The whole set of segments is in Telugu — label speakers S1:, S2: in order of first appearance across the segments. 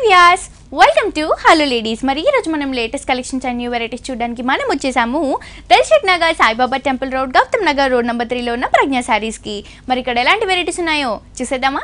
S1: Vyas welcome to hello ladies. మరి ఈ రోజు మనం latest collections and new varieties చూడడానికి మనం వచ్చేసాము Dilsukh Nagar Saibaba temple road, Gautam Nagar road number 3 లో ఉన్న ప్రజ్ఞా సారీస్ కి. మరి ఇక్కడ ఎలాంటి వెరైటీస్ ఉన్నాయో చూసేద్దామా?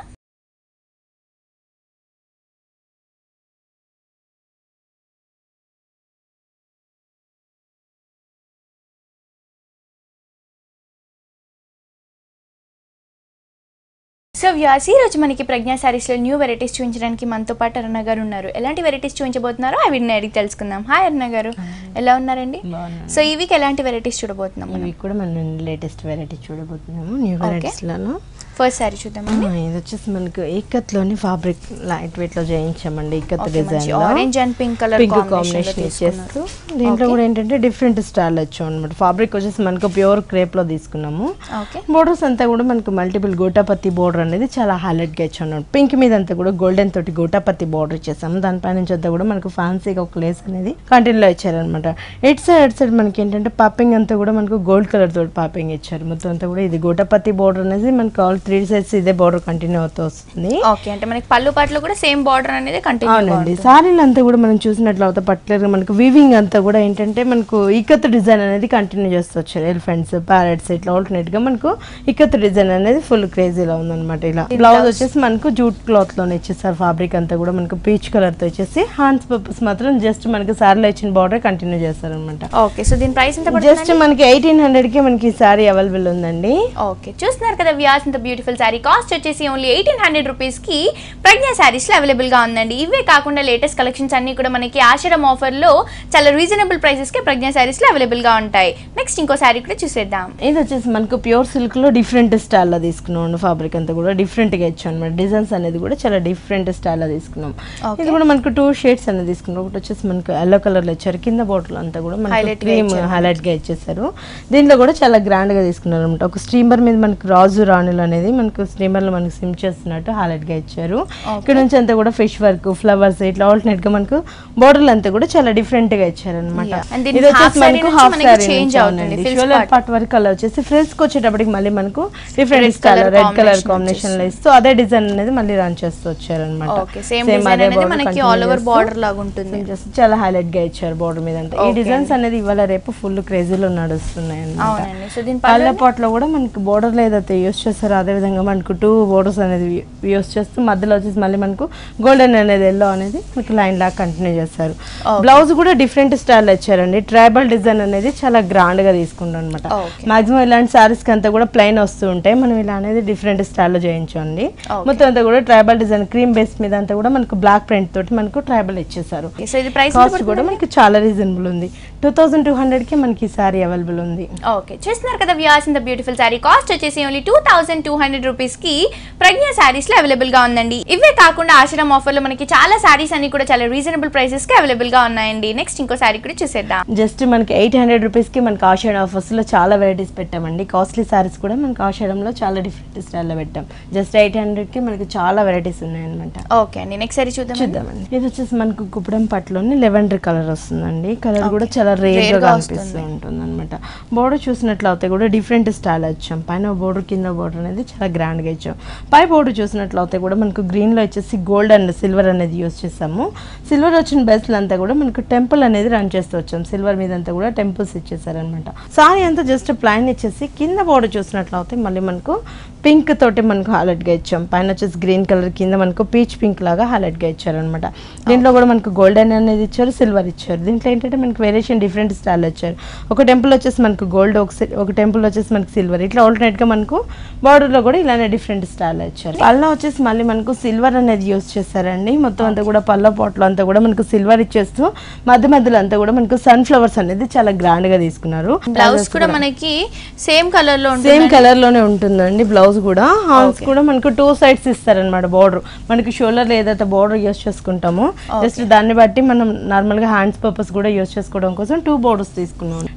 S1: సో వ్యాస్ ఈ రోజు మనకి ప్రజ్ఞా సారీస్ లో న్యూ వెరైటీస్ చూపించడానికి మనతో పాటు అరుణ గారు ఉన్నారు. ఎలాంటి వెరైటీస్ చూపించబోతున్నారో వీటిని అడిగి తెలుసుకుందాం. హాయ్ అరుణ గారు, ఎలా ఉన్నారండి? సో ఈ వీక్ ఎలాంటి వెరైటీస్ చూడబోతున్నాం?
S2: ఈ వీక్ కూడా మనం లేటెస్ట్ వెరైటీ చూడబోతున్నాము న్యూ వెరైటీస్ లలో.
S1: ఫస్ట్ సారీ చూద్దామండి.
S2: ఇది వచ్చేసి మనకు ఇక్కత్ లోని ఫ్యాబ్రిక్ లైట్ వెయిట్ లో చేయించామండి. ఇక్కత్ డిజైన్ లో
S1: orange and pink colour
S2: combination ఇచ్చేస్తూ దీంట్లో కూడా ఏంటంటే డిఫరెంట్ స్టైల్ వచ్చాం అనమాట. ఫ్యాబ్రిక్ వచ్చేసి మనకు ప్యూర్ క్రేప్ లో తీసుకున్నాము. బోర్డర్స్ అంతా కూడా మనకు మల్టిపుల్ గోటాపత్తి బోర్డర్ అనేది చాలా హైలైట్ గా ఇచ్చాం. పింక్ మీద అంతా కూడా గోల్డెన్ తోటి గోటాపత్తి బోర్డర్ ఇచ్చేసాము. దానిపై నుంచి అంతా కూడా మనకు ఫ్యాన్సీగా ఒక లేస్ అనేది కంటిన్యూలో ఇచ్చారనమాట. ఎట్ సైడ్ మనకి ఏంటంటే పాపింగ్ అంతా కూడా మనకు గోల్డ్ కలర్ తోటి పాపింగ్ ఇచ్చారు. మొత్తం అంతా కూడా ఇది గోటాపత్తి బోర్డర్ అనేది మనకు ఆల్ 3 సైడ్స్ ఇదే బోర్డర్ కంటిన్యూ అవుతూ వస్తుంది.
S1: ఓకే, అంటే మనకి పళ్ళు పాటలో కూడా సేమ్ బోర్డర్ అనేది కంటిన్యూ.
S2: అవునండి, సారీలు అంతా కూడా మనం చూసినట్లయితే పర్టికులర్ గా మనకు వీవింగ్ అంతా కూడా ఏంటంటే మనకు ఇక్కత్ డిజైన్ అనేది కంటిన్యూ చేస్తూ వచ్చారు. ఎలిఫెంట్స్, ప్యారెట్స్ ఇట్లా ఆల్టర్నేట్ గా మనకు ఇక్కత్ డిజైన్ అనేది ఫుల్ క్రేజీలో ఉందన్నమాట. ఇలా బ్లౌజ్ వచ్చేసి మనకు జూట్ క్లాత్ లోనే ఇచ్చేసారు. ఫ్యాబ్రిక్ అంతా కూడా మనకు పీచ్ కలర్ తో వచ్చేసి హ్యాండ్స్ పర్పస్ మాత్రం జస్ట్ మనకి సారీలో ఇచ్చిన బోర్డర్ కంటిన్యూ చేస్తారు అనమాట.
S1: ఓకే, సో దీని ప్రైస్ ఎంత?
S2: జస్ట్ మనకి 1800 కి మనకి ఈ సారీ అవైలబుల్ ఉందండి.
S1: ఓకే, చూస్తున్నారు కదా వ్యాస్, ఇంత బ్యూటిఫుల్ సారీ కాస్ట్ వచ్చేసి ఓన్లీ 1800 రూపీస్ కి ప్రజ్ఞా సారీస్ లో అవైలబుల్ గా ఉందండి. ఇవే కాకుండా లేటెస్ట్ కలెక్షన్స్ అన్ని కూడా మనకి ఆషాఢం ఆఫర్ లో చాలా రీజనబుల్ ప్రైసెస్ కి ప్రజ్ఞా సారీస్ లో అవైలబుల్ గా ఉంటాయి. నెక్స్ట్ ఇంకో సారీ కూడా చూసేద్దాం.
S2: ఇది వచ్చేసి మనకు ప్యూర్ సిల్క్ లో డిఫరెంట్ స్టైల్ లో తీసుకున్నాం. ఫ్యాబ్రిక్ అంతా కూడా డిఫరెంట్ గా ఇచ్చాం అనమాట. డిజైన్స్ అనేది కూడా చాలా డిఫరెంట్ స్టైల్ లో తీసుకున్నాం. ఇది కూడా మనకు 2 షేడ్స్ అనేది తీసుకున్నాం. ఒకటి వచ్చేసి మనకు ఎల్లో కలర్ లో ఇచ్చారు. కింద బాటిల్ అంతా కూడా మనకి క్రీమ్ హైలైట్ గా ఇచ్చేసారు. దీంట్లో కూడా చాలా గ్రాండ్ గా తీసుకున్నారు అనమాట. ఒక స్టీమర్ మీద మనకు రాజు రాణులు అనేది మనకు స్టీమర్ లో మనకు సిమ్ చేస్తున్నట్టు హైలైట్ గా ఇచ్చారు. ఇక్కడ నుంచి అంతా కూడా ఫిష్ వర్క్, ఫ్లవర్స్ ఇట్లా ఆల్టర్నేట్ గా మనకు బోర్డర్లు అంతా కూడా చాలా డిఫరెంట్ గా ఇచ్చారు అనమాట. ఇది వచ్చేసి మనకు హాఫ్ సారీ చేంజ్ అవుతుంది. షోల్డర్ పార్ట్ వరకు అలా వచ్చేసి ఫ్రిల్స్ కి వచ్చేటప్పటికి మళ్ళీ మనకు different style red colour combination లో ఇస్తూ అదే డిజైన్ అనేది మళ్ళీ రన్ చేస్తూ వచ్చారు అనమాట.
S1: సేమ్ అదే మనకి ఆల్ ఓవర్ బోర్డర్ లాగా ఉంటుంది.
S2: చాలా హైలైట్ గా ఇచ్చారు బోర్డర్ మీద అంతా. ఈ డిజైన్స్ అనేది ఇవాళ రేపు ఫుల్ క్రేజీలో నడుస్తున్నాయి అనమాట. పళ్ళ పాట్ లో కూడా మనకి బోర్డర్ లో ఏదైతే యూస్ చేస్తారో అదే విధంగా మనకు 2 బోర్డర్స్ అనేది యూస్ చేస్తూ మధ్యలో వచ్చేసి మళ్ళీ మనకు గోల్డెన్ అనేది ఎల్లో అనేది మీకు లైన్ లాగా కంటిన్యూ చేస్తారు. బ్లౌజ్ కూడా డిఫరెంట్ స్టైల్ ఇచ్చారండి. ట్రైబల్ డిజైన్ అనేది చాలా గ్రాండ్ గా తీసుకుంటాం అనమాట. మాక్సిమం ఇలాంటి సారీస్ కి అంతా కూడా ప్లెయిన్ వస్తూ ఉంటాయి. మనం ఇలా అనేది డిఫరెంట్ స్టైల్లో చేయించండి. మొత్తం అంతా కూడా ట్రైబల్ డిజైన్ క్రీమ్ బేస్ మీద అంతా కూడా మనకు బ్లాక్ ప్రింట్ తోటి మనకు ట్రైబల్ ఇచ్చేసారు. కాస్ట్ కూడా మనకి చాలా రీజనబుల్ ఉంది. 2200 కి మనకి సారీ అవైలబుల్ ఉంది.
S1: ఓకే, చూస్తున్నారు కదా వ్యూయర్స్, ఇంత బ్యూటిఫుల్ సారీ కాస్ట్ వచ్చేసి ఓన్లీ 2200 రూపీస్ కి ప్రజ్ఞా సారీస్ లో అవైలబుల్ గా ఉందండి. ఇవే కాకుండా ఆషాఢం ఆఫర్ లో మనకి చాలా సారీస్ అన్ని కూడా చాలా రీజనబుల్ ప్రైసెస్ కి అవైలబుల్ గా ఉన్నాయండి. నెక్స్ట్ ఇంకో సారీ కూడా చూసేద్దాం.
S2: జస్ట్ మనకి 800 రూపీస్ కి మనకి ఆషాఢ ఆఫర్స్ లో చాలా వెరైటీస్ పెట్టామండి. కాస్ట్లీ సారీస్ కూడా మనకి ఆషాఢంలో చాలా డిఫరెంట్ స్టైల్ లో పెట్టాం. జస్ట్ 800 కి మనకి చాలా వెరైటీస్ ఉన్నాయి అనమాట.
S1: ఓకే అండి, నెక్స్ట్ సారీ చూద్దామండి.
S2: ఇది వచ్చేసి మనకు కుప్పడం పట్టులోని లెవెండర్ కలర్ వస్తుందండి. కలర్ కూడా చాలా రేర్ గా అనిపిస్తూ ఉంటుంది అనమాట. బోర్డర్ చూసినట్లయితే కూడా డిఫరెంట్ స్టైల్ వచ్చాం. పైన బోర్డర్, కింద బోర్డర్ అనేది చాలా గ్రాండ్ గా ఇచ్చాం. పై బోర్డర్ చూసినట్లయితే కూడా మనకు గ్రీన్ లో వచ్చేసి గోల్డ్ అండ్ సిల్వర్ అనేది యూస్ చేస్తాము. సిల్వర్ వచ్చిన బేస్లు అంతా కూడా మనకు టెంపుల్ అనేది రన్ చేస్తూ వచ్చాం. సిల్వర్ మీద అంతా కూడా టెంపుల్స్ ఇచ్చేసారనమాట. సారీ అంతా జస్ట్ ప్లైన్ ఇచ్చేసి కింద బోర్డర్ చూసినట్లయితే మళ్ళీ మనకు పింక్ తోటి మనకు హైలైట్ గా ఇచ్చాం. పైన వచ్చేసి గ్రీన్ కలర్, కింద మనకు పీచ్ పింక్ లాగా హైలైట్ గా ఇచ్చారనమాట. దీంట్లో కూడా మనకు గోల్డెన్ అనేది ఇచ్చారు, సిల్వర్ ఇచ్చారు. దీంట్లో ఏంటంటే మనకు వేరియేషన్ డిఫరెంట్ స్టైల్ ఇచ్చారు. ఒక టెంపుల్ వచ్చేసి మనకు గోల్డ్, ఒక టెంపుల్ వచ్చేసి మనకు సిల్వర్, ఇట్లా ఆల్టర్నేట్ గా మనకు బార్డర్ లో కూడా ఇలానే డిఫరెంట్ స్టైల్ ఇచ్చారు. పళ్ళ వచ్చేసి మళ్ళీ మనకు సిల్వర్ అనేది యూస్ చేశారండి. మొత్తం అంతా కూడా పళ్ళ పాట్లో అంతా కూడా మనకు సిల్వర్ ఇచ్చేస్తూ మధ్యలో అంతా కూడా మనకు సన్ ఫ్లవర్స్ అనేది చాలా గ్రాండ్ గా తీసుకున్నారు.
S1: బ్లౌజ్ కూడా మనకి సేమ్ కలర్
S2: లోనే ఉంటుందండి. బ్లౌజ్ కూడా హ్యాండ్స్ కూడా మనకు 2 సైడ్స్ ఇస్తారనమాట. బోర్డర్ మనకి షోల్డర్ లో ఏదైతే బోర్డర్ యూస్ చేసుకుంటామో జస్ట్ దాన్ని బట్టి మనం నార్మల్ గా హ్యాండ్స్ పర్పస్ కూడా యూస్ చేసుకోవడం కోసం 2 బోర్డర్స్ తీసుకున్నాం.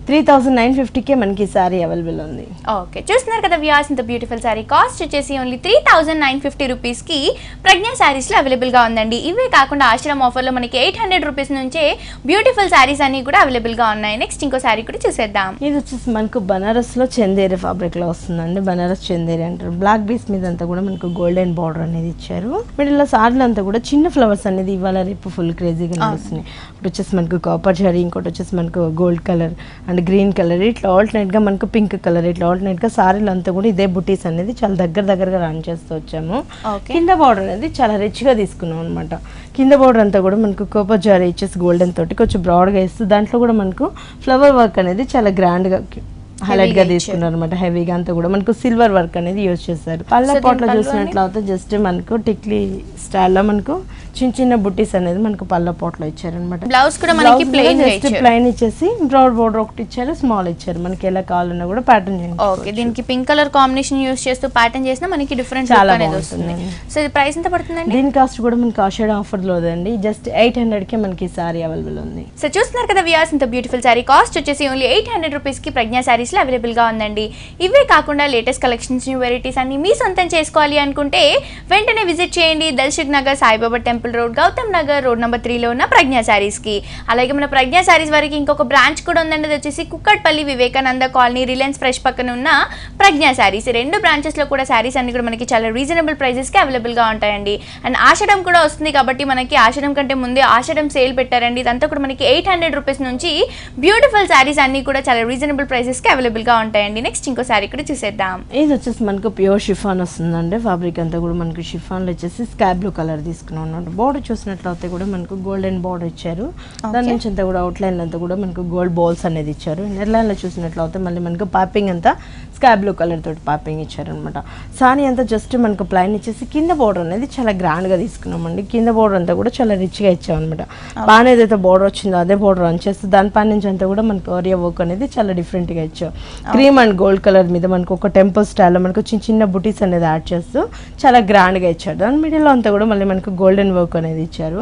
S2: 3950కే మనకి సారీ అవైలబుల్ ఉంది.
S1: ఓకే, చూస్తున్నారు కదా వ్యూయర్స్, ఇంత బ్యూటిఫుల్ సారీ కాస్ట్ వచ్చేసి ఓన్లీ 3950 రూపీస్కి ప్రజ్ఞా శారీస్లో అవైలబుల్గా ఉందండి. ఇవే కాకుండా ఆశ్రమ్ ఆఫర్లో మనకి 800 రూపీస్ నుంచే బ్యూటిఫుల్ శారీస్ అన్ని కూడా అవైలబుల్గా ఉన్నాయి. నెక్స్ట్ ఇంకో శారీ కూడా చూసేద్దాం.
S2: ఇది వచ్చేసి మనకు బనారస్లో చందేరి ఫ్యాబ్రిక్లో వస్తుందండి. బనారస్ చందేరి అంటారు. బ్లాక్ బీస్ మీద అంతా కూడా మనకు గోల్డెన్ బార్డర్ అనేది ఇచ్చారు. మిడిల్లో సారీలు అంతా కూడా చిన్న ఫ్లవర్స్ అనేది ఇవాళ రేపు ఫుల్ క్రేజీగా నడుస్తున్నాయి. ఒకటి వచ్చేసి మనకు కాపర్ జరీ, ఇంకోటి వచ్చేసి మనకు gold colour and green colour, ఇట్లా ఆల్టర్నేట్గా మనకు పింక్ కలర్, ఇట్లా ఆల్టర్నేట్గా సారీలు అంతా కూడా ఇదే బుటీస్ అనేది చాలా దగ్గరగా రన్ చేస్తూ వచ్చాము. కింద బార్డర్ అనేది చాలా రిచ్గా తీసుకున్నాం అనమాట. కింద బార్డర్ అంతా కూడా మనకు కాపర్ జరీ ఇచ్చేసి గోల్డెన్ తోటి కొంచెం బ్రాడ్గా ఇస్తూ దాంట్లో కూడా మనకు ఫ్లవర్ వర్క్ అనేది చాలా గ్రాండ్గా హైలైట్ గా తీసుకున్నారు అనమాట. హెవీగా అంతా కూడా మనకు సిల్వర్ వర్క్ అనేది యూజ్ చేశారు. పళ్ళ పాటలో చూసినట్లయితే జస్ట్ మనకు టిక్లీ స్టైల్లో మనకు చిన్న బుట్టీస్ అనేది మనకు పళ్ళ పాటలో ఇచ్చారనమాట.
S1: బ్లౌజ్ కూడా మనకి
S2: ప్లెయిన్ ఇచ్చేసి బ్రౌడ్ బోర్డర్ ఒకటి ఇచ్చారు, స్మాల్ ఇచ్చారు. మనకి ఎలా కావాలన్నా కూడా ప్యాటర్న్ చేయండి.
S1: ఓకే, దీనికి పింక్ కలర్ కాంబినేషన్ యూజ్ చేస్తూ ప్యాటర్న్ చేసినా మనకి డిఫరెంట్ చాలా వస్తుంది. సో ఇది ప్రైస్ ఎంత పడుతుందండి?
S2: దీని కాస్ట్ కూడా మనకి ఆషాఢ ఆఫర్ లో ఉంది. జస్ట్ 800కే మనకి సారీ అవైలబుల్ ఉంది.
S1: సో చూస్తున్నారు కదా వ్యూయర్స్, ఇంత బ్యూటిఫుల్ సారీ కాస్ట్ వచ్చేసి ఓన్లీ 800 రూపీస్కి ప్రజ్ఞా సారీస్ లో అవైలబుల్ గా ఉందండి. ఇవే కాకుండా లేటెస్ట్ కలెక్షన్స్, న్యూ వెరైటీస్ అన్ని మీ సొంతం చేసుకోవాలి అనుకుంటే వెంటనే విజిట్ చేయండి. Dilsukh Nagar, Saibaba temple road, Gautam Nagar road number 3లో ఉన్న ప్రజ్ఞా సారీస్ కి. అలాగే మన ప్రజ్ఞా సారీస్ వారికి ఇంకొక బ్రాంచ్ కూడా ఉందండి. అది వచ్చేసి Kukatpally Vivekananda colony Reliance fresh పక్కన ఉన్న ప్రజ్ఞా సారీస్. రెండు బ్రాంచెస్ లో కూడా సారీస్ అన్ని కూడా మనకి చాలా రీజనబుల్ ప్రైజెస్ కి అవైలబుల్ గా ఉంటాయండి. అండ్ ఆషాఢం కూడా వస్తుంది కాబట్టి మనకి ఆషాఢం కంటే ముందే ఆషాఢం సేల్ పెట్టారండి. ఇదంతా కూడా మనకి 800 రూపీస్ నుంచి బ్యూటిఫుల్ సారీస్ అన్ని కూడా చాలా రీజనబుల్ ప్రైజెస్ కి అవైలబుల్ గా ఉంటాయండి. నెక్స్ట్ ఇంకో సారీ కూడా చూసేద్దాం.
S2: ఇది వచ్చేసి మనకు ప్యూర్ షిఫాన్ వస్తుందండి. ఫ్యాబ్రిక్ అంతా కూడా మనకు షిఫాన్లో వచ్చేసి స్కై బ్లూ కలర్ తీసుకున్నాం అన్నమాట. బోర్డర్ చూసినట్లయితే కూడా మనకు గోల్డెన్ బోర్డర్ ఇచ్చారు. దాని నుంచి అంతా కూడా అవుట్ లైన్ అంతా కూడా మనకు గోల్డ్ బాల్స్ అనేది ఇచ్చారు. ఇన్నర్ లైన్ లో చూసినట్లయితే మళ్ళీ మనకు పాపింగ్ అంతా స్కై బ్లూ కలర్ తోటి పాపింగ్ ఇచ్చారు అనమాట. సారీ అంతా జస్ట్ మనకు ప్లైన్ ఇచ్చేసి కింద బోర్డర్ అనేది చాలా గ్రాండ్ గా తీసుకున్నామండి. కింద బోర్డర్ అంతా కూడా చాలా రిచ్ గా ఇచ్చాం అనమాట. బాగా ఏదైతే బోర్డర్ వచ్చిందో అదే బోర్డర్ రన్ చేస్తూ దానిపైన నుంచి అంతా కూడా మనకు ఏరియా వర్క్ అనేది చాలా డిఫరెంట్ గా ఇచ్చాం. క్రీమ్ అండ్ గోల్డ్ కలర్ మీద మనకు ఒక టెంపుల్ స్టైల్లో మనకు చిన్న బుటీస్ అనేది యాడ్ చేస్తూ చాలా గ్రాండ్ గా ఇచ్చారు. దాని మిడిల్ లో అంతా కూడా మళ్ళీ మనకు గోల్డెన్ వర్క్ అనేది ఇచ్చారు.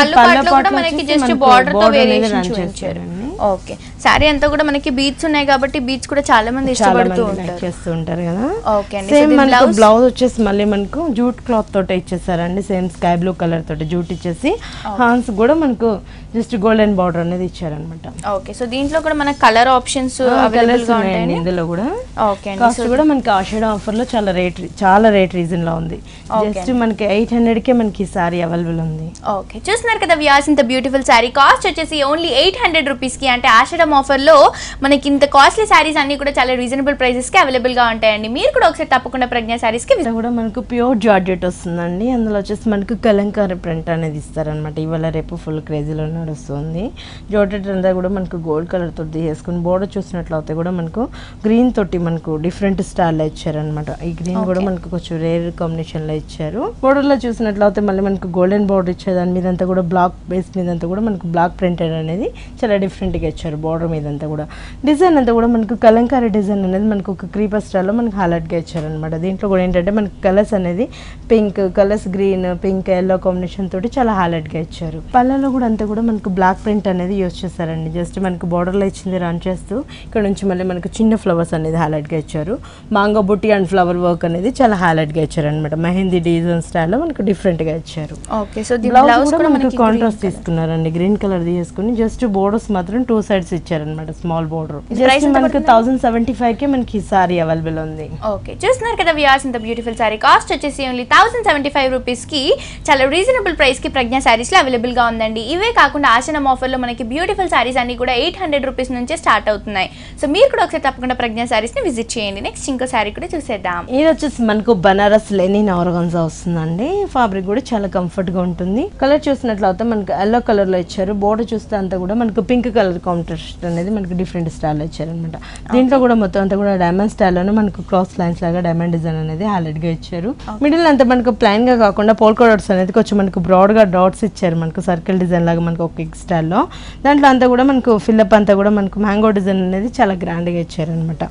S1: ఓకే, సారీ అంతా కూడా మనకి బీట్స్ ఉన్నాయి కాబట్టి బీట్స్ కూడా చాలా మంది ఇష్టపడుతూ
S2: ఉంటారు కదా. సేమ్ మనకు బ్లౌజ్ వచ్చేసి మళ్ళీ మనకు జూట్ క్లాత్ తోటి ఇచ్చేసారండి. సేమ్ స్కై బ్లూ కలర్ తోటి జూట్ ఇచ్చేసి హ్యాండ్స్ కూడా మనకు జస్ట్ గోల్డెన్ బార్డర్ అనేది ఇచ్చారనమాట.
S1: ఓకే, సో దీంట్లో కూడా మనకు కలర్ ఆప్షన్స్ అవైలబుల్ గా ఉంటాయి ఇందులో కూడా. ఓకే,
S2: కాస్ట్ కూడా మనకి ఆషాఢ ఆఫర్ లో చాలా రేట్ రీజన్ లో ఉంది. జస్ట్ మనకి 800కే మనకి సారీ అవైలబుల్ ఉంది.
S1: ఓకే, చూస్తున్నారు కదా వ్యూయర్స్, ఇంత బ్యూటిఫుల్ సారీ కాస్ట్ వచ్చేసి ఓన్లీ 800 రూపీస్కి. అంటే ఆషాఢం ఆఫర్లో మనకి ఇంత కాస్ట్లీ సారీస్ అన్ని కూడా చాలా రీజనబుల్ ప్రైజెస్కి అవైలబుల్గా ఉంటాయండి. మీరు కూడా ఒకసారి తప్పకుండా ప్రజ్ఞా సారీస్కి
S2: కూడా మనకు ప్యూర్ జార్జెట్ వస్తుందండి. అందులో వచ్చేసి మనకు కలంకారీ ప్రింట్ అనేది ఇస్తారనమాట. ఇవాళ రేపు ఫుల్ క్రేజీలో నడుస్తుంది. జార్జెట్ అంతా కూడా మనకు గోల్డ్ కలర్ తోటి తీసుకుని బోర్డర్ చూసినట్లయితే కూడా మనకు గ్రీన్ తోటి మనకు డిఫరెంట్ స్టైల్లో ఇచ్చారనమాట. ఈ గ్రీన్ కూడా మనకు కొంచెం రేర్ కాంబినేషన్ లో ఇచ్చారు. బోర్డర్ లో చూసినట్లయితే మళ్ళీ మనకు గోల్డెన్ బోర్డర్ ఇచ్చారు. దాని మీద అంతా కూడా బ్లాక్ బేస్ మీద అంతా కూడా మనకు బ్లాక్ ప్రింటెడ్ అనేది చాలా డిఫరెంట్ గా ఇచ్చారు. బోర్డర్ మీద అంతా కూడా డిజైన్ అంతా కూడా మనకు కలంకారీ డిజైన్ అనేది మనకు ఒక క్రీపర్ స్టైల్లో మనకు హైలైట్ గా ఇచ్చారనమాట. దీంట్లో కూడా ఏంటంటే మనకు కలర్స్ అనేది pink colours, green, pink, yellow combination తోటి చాలా హైలైట్ గా ఇచ్చారు. పళ్ళలో కూడా అంతా కూడా మనకు బ్లాక్ ప్రింట్ అనేది యూజ్ చేశారండి. జస్ట్ మనకు బోర్డర్ లో ఇచ్చింది రన్ చేస్తూ ఇక్కడ నుంచి మళ్ళీ మనకు చిన్న ఫ్లవర్స్ అనేది హైలైట్ గా ఇచ్చారు. మాంగో బుట్టి అండ్ ఫ్లవర్ వర్క్ అనేది చాలా హైలైట్ గా ఇచ్చారు అనమాట. మెహందీ డిజైన్ స్టైల్లో మనకు డిఫరెంట్ గా ఇచ్చారు.
S1: ఓకే, సో
S2: బ్లౌజ్ కూడా మనకు కాంట్రాస్ట్ తీసుకున్నారండి. గ్రీన్ కలర్ తీసుకుని జస్ట్ బోర్డర్స్ మాత్రం 2 సైడ్స్ ఇచ్చారనమాట. స్మాల్ బోర్డర్ మనకు 1075కే మనకి సారీ అవైలబుల్ ఉంది.
S1: ఓకే, చూస్తున్నారు కదా వ్యూయర్స్, ఇంత బ్యూటిఫుల్ సారీ కాస్ట్ వచ్చేసి ఓన్లీ 1075 రూపీస్కి చాలా రీజనబుల్ ప్రైస్కి ప్రజ్ఞా సారీస్లో అవైలబుల్ గా ఉందండి. ఇవే కాకుండా ఆషాఢం ఆఫర్లో మనకి బ్యూటిఫుల్ సారీస్ అన్ని కూడా 800 రూపీస్ నుంచే స్టార్ట్ అవుతున్నాయి. సో మీరు కూడా ఒకసారి తప్పకుండా ప్రజ్ఞా సారీస్ ని విజిట్ చేయండి. నెక్స్ట్ ఇంకో సారీ కూడా చూసేద్దాం.
S2: ఇది వచ్చేసి మనకు బనారస్ లెనిన్ ఆర్గాన్జా వస్తుందండి. ఫ్యాబ్రిక్ కూడా చాలా కంఫర్ట్ గా ఉంటుంది. కలర్ చూసినట్లయితే మనకు ఎల్లో కలర్ లో ఇచ్చారు. బోర్డర్ చూస్తే అంతా కూడా మనకు పింక్ కలర్ కాంట్రాస్ట్ అనేది మనకు డిఫరెంట్ స్టైల్ ఇచ్చారు అనమాట. దీంట్లో కూడా మొత్తం అంతా కూడా డైమండ్ స్టైల్లోనే మనకు క్రాస్ లైన్స్ లాగా డైమండ్ డిజైన్ అనేది హైలైట్ గా ఇచ్చారు. మిడిల్ అంతా మనకు ప్లైన్ గా కాకుండా పోల్కా డాట్స్ అనేది కొంచెం మనకు బ్రాడ్ గా డాట్స్ ఇచ్చారు. మనకు సర్కిల్ డిజైన్ లాగా మనకు ఒక ఎగ్ స్టైల్లో. దాంట్లో అంతా కూడా మనకు ఫిల్అప్ అంతా కూడా మనకు మ్యాంగో డిజైన్ అనేది చాలా గ్రాండ్ గా ఇచ్చారు అనమాట.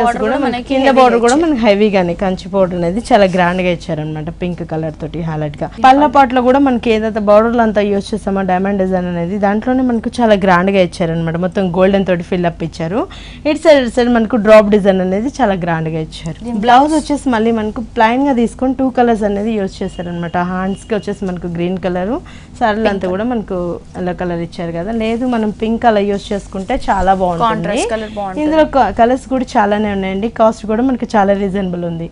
S2: కింద బోర్డర్ కూడా మనకి హెవీగానే కంచి బోర్డర్ అనేది చాలా గ్రాండ్ గా ఇచ్చారనమాట. పింక్ కలర్ తోటి హైలైట్ గా. పళ్ళ పాటలో కూడా మనకి ఏదైతే బోర్డర్ అంతా యూజ్ చేస్తామో డైమండ్ డిజైన్ అనేది దాంట్లోనే మనకు చాలా గ్రాండ్ గా ఇచ్చారు. ఇచ్చారనమాట, మొత్తం గోల్డెన్ తోటి ఫిల్అప్ ఇచ్చారు. ఇటు సైడ్ మనకు డ్రాప్ డిజైన్ అనేది చాలా గ్రాండ్ గా ఇచ్చారు. బ్లౌజ్ వచ్చేసి మళ్ళీ మనకు ప్లైన్ గా తీసుకొని 2 కలర్స్ అనేది యూజ్ చేశారనమాట. హ్యాండ్స్ కి వచ్చేసి మనకు గ్రీన్ కలర్, సారీలు అంతా కూడా మనకు ఎల్లో కలర్ ఇచ్చారు కదా. లేదు మనం పింక్ కలర్ యూజ్ చేసుకుంటే చాలా బాగుంటుంది. ఇందులో కలర్స్ కూడా చాలానే ఉన్నాయండి. కాస్ట్ కూడా మనకి చాలా రీజనబుల్ ఉంది.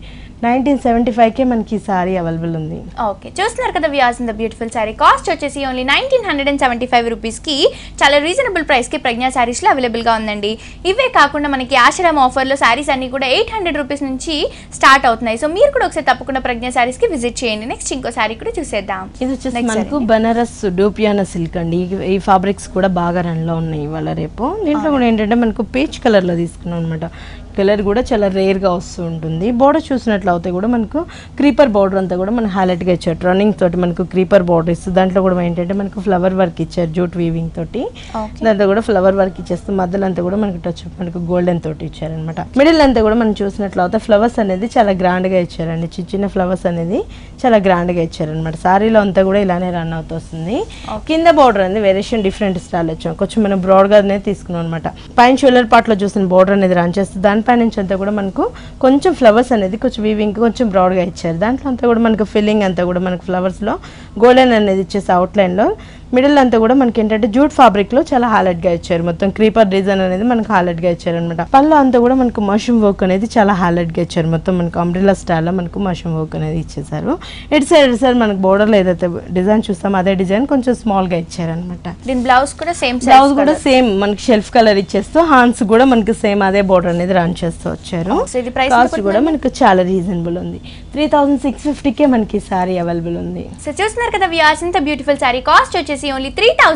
S2: 1975కే మనకి సారీ అవైలబుల్ ఉంది.
S1: ఓకే, చూస్తున్నారు కదా వ్యూయర్స్, ఇంత బ్యూటిఫుల్ సారీ కాస్ట్ వచ్చేసి ఓన్లీ 1975 రూపీస్కి చాలా రీజనబుల్ ప్రైస్కి ప్రజ్ఞా శారీస్లో అవైలబుల్గా ఉందండి. ఇవే కాకుండా మనకి ఆశ్రమ ఆఫర్లో శారీస్ అన్ని కూడా 800 రూపీస్ నుంచి స్టార్ట్ అవుతున్నాయి. సో మీరు కూడా ఒకసారి తప్పకుండా ప్రజ్ఞా శారీస్కి విజిట్ చేయండి. నెక్స్ట్ ఇంకో శారీ కూడా చూసేద్దాం.
S2: ఇది వచ్చేసి మనకు బనారస్ డూపియానా సిల్క్ అండి. ఈ ఫ్యాబ్రిక్స్ కూడా బాగా రన్లో ఉన్నాయి ఇవాళ రేపు. దీంట్లో కూడా ఏంటంటే మనకు పీచ్ కలర్లో తీసుకున్నాం అనమాట. కలర్ కూడా చాలా రేర్గా వస్తూ ఉంటుంది. బోర్డర్ చూసినట్లు అవుతే కూడా మనకు క్రీపర్ బోర్డర్ అంతా కూడా మనకు హైలైట్గా ఇచ్చారు. రన్నింగ్ తోటి మనకు క్రీపర్ బోర్డర్ ఇస్తుంది. దాంట్లో కూడా ఏంటంటే మనకు ఫ్లవర్ వర్క్ ఇచ్చారు జూట్ వీవింగ్ తోటి. దాంట్లో కూడా ఫ్లవర్ వర్క్ ఇచ్చేస్తూ మధ్యలో అంతా కూడా మనకు టచ్ మనకు గోల్డెన్ తోటి ఇచ్చారనమాట. మిడిల్ అంతా కూడా మనం చూసినట్లు అవుతే ఫ్లవర్స్ అనేది చాలా గ్రాండ్గా ఇచ్చారండి. చిన్న ఫ్లవర్స్ అనేది చాలా గ్రాండ్గా ఇచ్చారనమాట. సారీలో అంతా కూడా ఇలానే రన్ అవుతూ వస్తుంది. కింద బోర్డర్ అనేది వేరియేషన్ డిఫరెంట్ స్టైల్ వచ్చాం. కొంచెం మనం బ్రాడ్గా అనేది తీసుకున్నాం అనమాట. పైన షోల్డర్ పార్ట్లో చూసిన బోర్డర్ అనేది రన్ చేస్తుంది. దానిపై నుంచి అంతా కూడా మనకు కొంచెం ఫ్లవర్స్ అనేది కొంచెం వీవింగ్ కొంచెం బ్రాడ్గా ఇచ్చారు. దాంట్లో అంతా కూడా మనకు ఫిల్లింగ్ అంతా కూడా మనకు ఫ్లవర్స్లో గోల్డెన్ అనేది ఇచ్చేసి అవుట్లైన్లో మిడిల్ అంతా కూడా మనకి ఏంటంటే జూట్ ఫ్యాబ్రిక్ లో చాలా హైలైట్ గా ఇచ్చారు. మొత్తం క్రీపర్ డిజైన్ అనేది మనకు హైలైట్ గా ఇచ్చారు అనమాట. పళ్ళు అంతా కూడా మనకు మష్రూమ్ వర్క్ అనేది చాలా హైలైట్ గా ఇచ్చారు. మొత్తం మనకు అంబ్రెల్లా స్టైల్ లో మనకు మష్రూమ్ వర్క్ అనేది ఇచ్చేసారు. ఇటు సైడ్ మనకు బోర్డర్ లో ఏదైతే డిజైన్ చూస్తాం అదే డిజైన్ కొంచెం స్మాల్ గా ఇచ్చారు అనమాట.
S1: దీని బ్లౌజ్ కూడా సేమ్
S2: మనకి షెల్ఫ్ కలర్ ఇచ్చేస్తూ హ్యాండ్స్ కూడా మనకి సేమ్ అదే బోర్డర్ అనేది రన్ చేస్తూ వచ్చారు. కాస్ట్ కూడా మనకు చాలా రీజనబుల్ ఉంది. 3650కే మనకి సారీ అవైలబుల్ ఉంది.
S1: సో చూస్తున్నారు కదా వ్యూయర్స్, ఇంత బ్యూటిఫుల్ సారీ కాస్ట్ వచ్చేసి ఓన్లీ